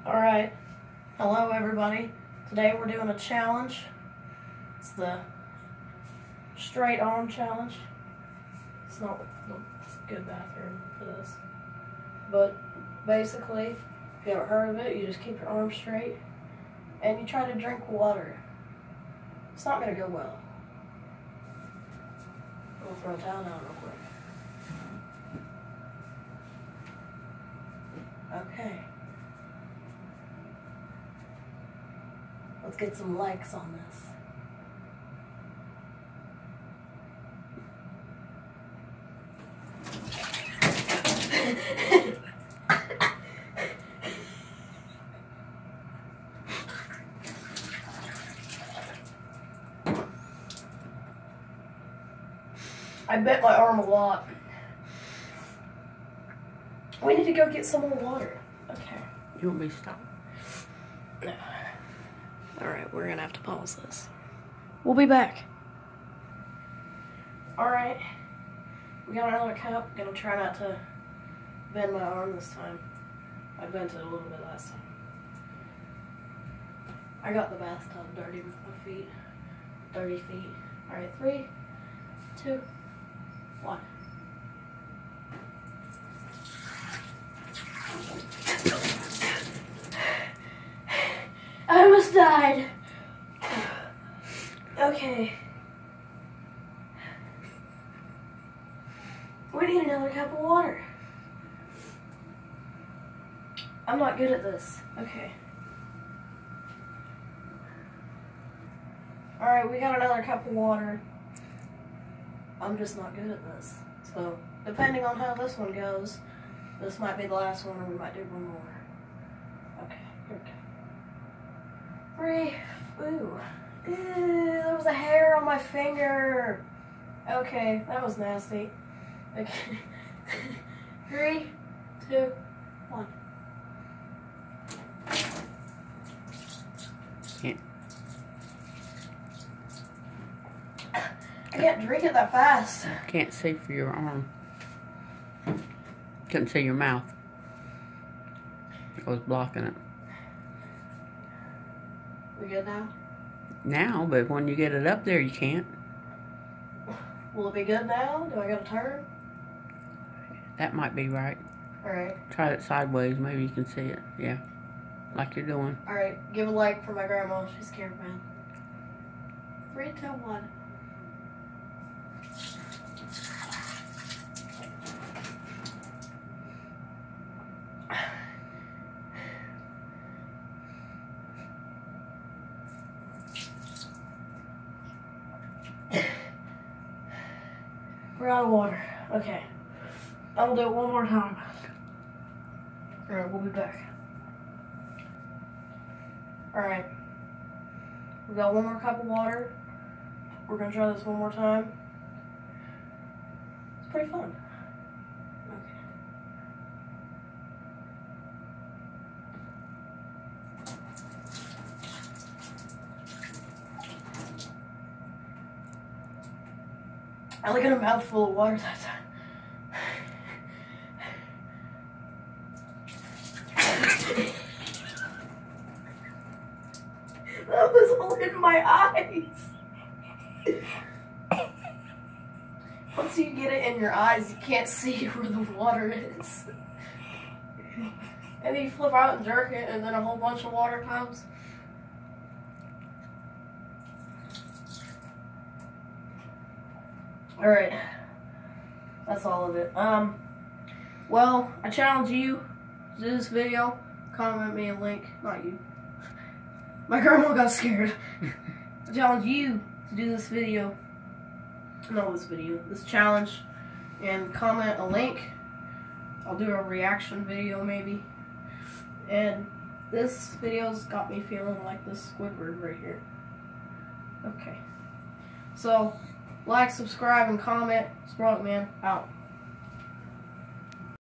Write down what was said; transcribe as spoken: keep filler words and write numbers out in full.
Alright, hello everybody. Today we're doing a challenge. It's the straight arm challenge. It's not a good bathroom for this. But basically, if you haven't heard of it, you just keep your arms straight and you try to drink water. It's not going to go well. I'm going to throw a towel down real quick. Okay. Let's get some likes on this. I bent my arm a lot. We need to go get some more water. Okay. You want me to stop? No. Alright, we're gonna have to pause this. We'll be back. Alright. We got another cup. Gonna try not to bend my arm this time. I bent it a little bit last time. I got the bathtub dirty with my feet. Dirty feet. Alright, three, two, one. I almost died. Okay. We need another cup of water. I'm not good at this. Okay. Alright, we got another cup of water. I'm just not good at this. So, depending on how this one goes, this might be the last one or we might do one more. Okay, here we go. Three. Ooh. Ew, there was a hair on my finger. Okay, that was nasty. Okay. Three, two, one. Can't. I can't drink it that fast. Can't see for your arm. Couldn't see your mouth. I was blocking it. We good now? Now, but when you get it up there, you can't. Will it be good now? Do I gotta turn? That might be right. Alright. Try it sideways. Maybe you can see it. Yeah. Like you're doing. Alright. Give a like for my grandma. She's cameraman. Three, two, one. We're out of water. Okay. I will do it one more time. Alright, we'll be back. Alright. We got one more cup of water. We're gonna try this one more time. It's pretty fun. Okay. I only got a mouthful of water that time. That was all in my eyes. Once you get it in your eyes, you can't see where the water is. And then you flip out and jerk it, and then a whole bunch of water comes. Alright, that's all of it. Um, well, I challenge you to do this video. Comment me a link. Not you. My grandma got scared. I challenge you to do this video. No, this video. This challenge. And comment a link. I'll do a reaction video maybe. And this video's got me feeling like this Squidward right here. Okay. So, like, subscribe, and comment. Sprogman out.